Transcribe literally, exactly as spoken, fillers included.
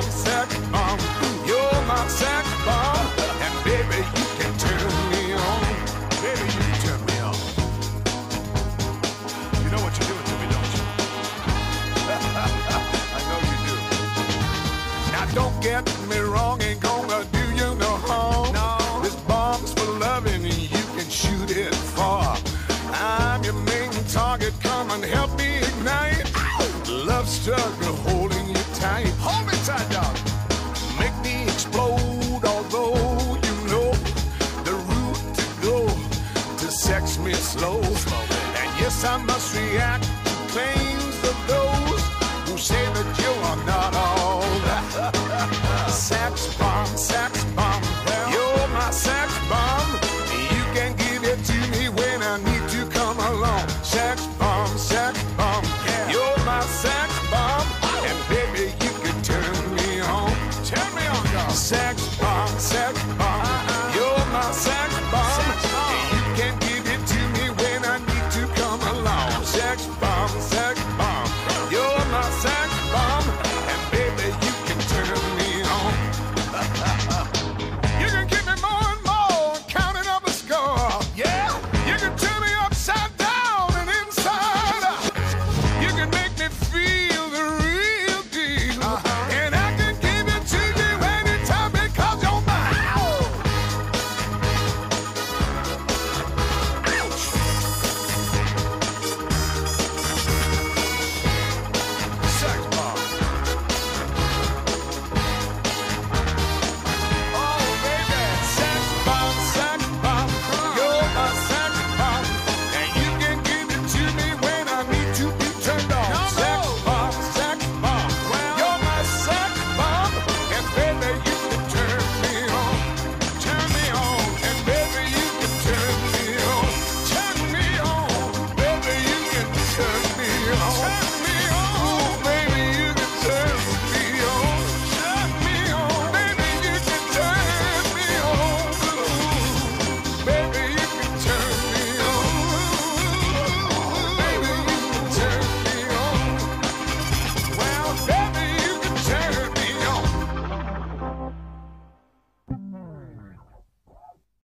sex bomb. You're my sex bomb. And baby, you can turn me on. Baby, you can turn me on. You know what you're doing to me, don't you? I know you do. Now don't get me wrong, ain't gonna do you no harm. No. This bomb's for loving and you can shoot it far. I'm your main target, come and help me ignite. Love struggle holding you tight. Hold me tight, dog. Make me explode, although you know the route to go to sex me slow. And yes, I must react